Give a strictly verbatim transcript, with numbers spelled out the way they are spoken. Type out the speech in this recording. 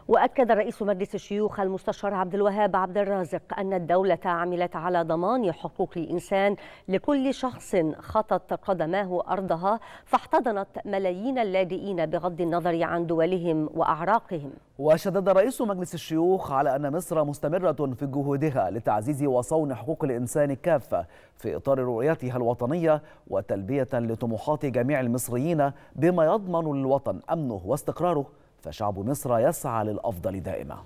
وأكد رئيس مجلس الشيوخ المستشار عبد الوهاب عبد الرازق أن الدولة عملت على ضمان حقوق الإنسان لكل شخص خطت قدماه أرضها فاحتضنت ملايين اللاجئين بغض النظر عن دولهم وأعراقهم. وشدد رئيس مجلس الشيوخ على أن مصر مستمرة في جهودها لتعزيز وصون حقوق الإنسان كافة في إطار رؤيتها الوطنية وتلبية لطموحات جميع المصريين بما يضمن للوطن أمنه واستقراره، فشعب مصر يسعى للأفضل دائما.